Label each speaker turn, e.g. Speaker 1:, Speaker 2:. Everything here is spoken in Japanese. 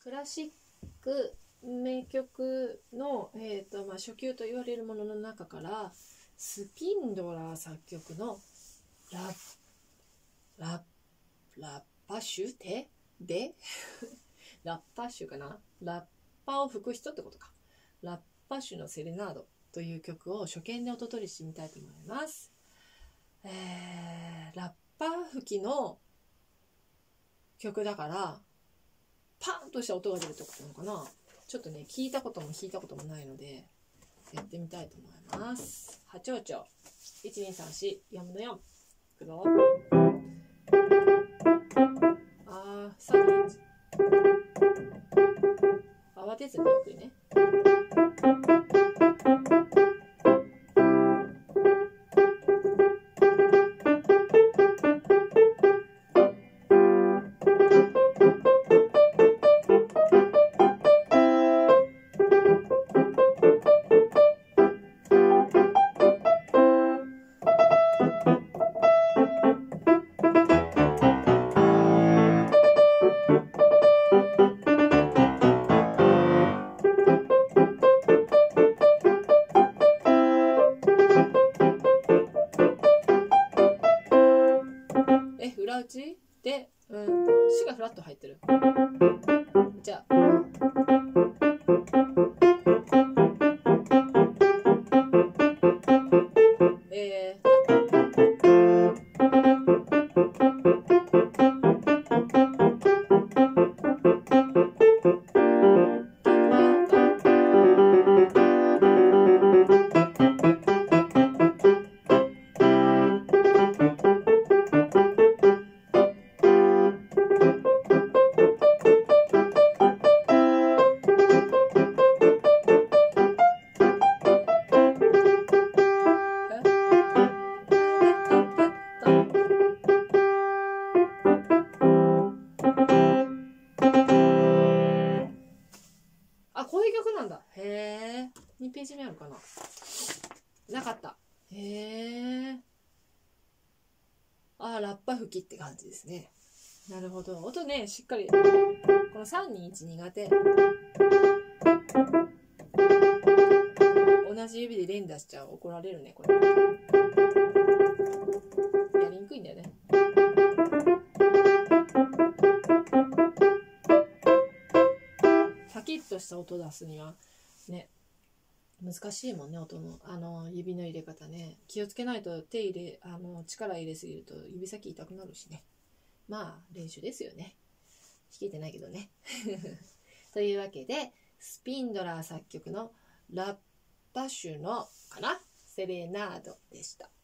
Speaker 1: クラシック名曲の、初級と言われるものの中からスピンドラー作曲のラッパ手でラッパ手かな、ラッパを吹く人ってことか。ラッパ手のセレナードという曲を初見で音取りしてみたいと思います。ラッパ吹きの曲だからパンとした音が出るってことなのかな。ちょっとね、聞いたことも弾いたこともないのでやってみたいと思います。波長長 1,2,3,4 4分の4いくぞ。3、2、1。慌てずにゆっくりね。裏打ちで、シがフラット入ってる。じゃあこういう曲なんだ。へえ。2ページ目あるかな。なかった。へえ。ラッパ吹きって感じですね。なるほど。音ね、しっかり。この3、2、1苦手。同じ指で連打しちゃう。怒られるね、これ。やりにくいんだよね。パキッとした音出すにはね、難しいもんね、音の指の入れ方ね。気をつけないと力入れすぎると指先痛くなるしね。まあ練習ですよね。弾けてないけどね。というわけでスピンドラー作曲のラッパ手のセレナードでした。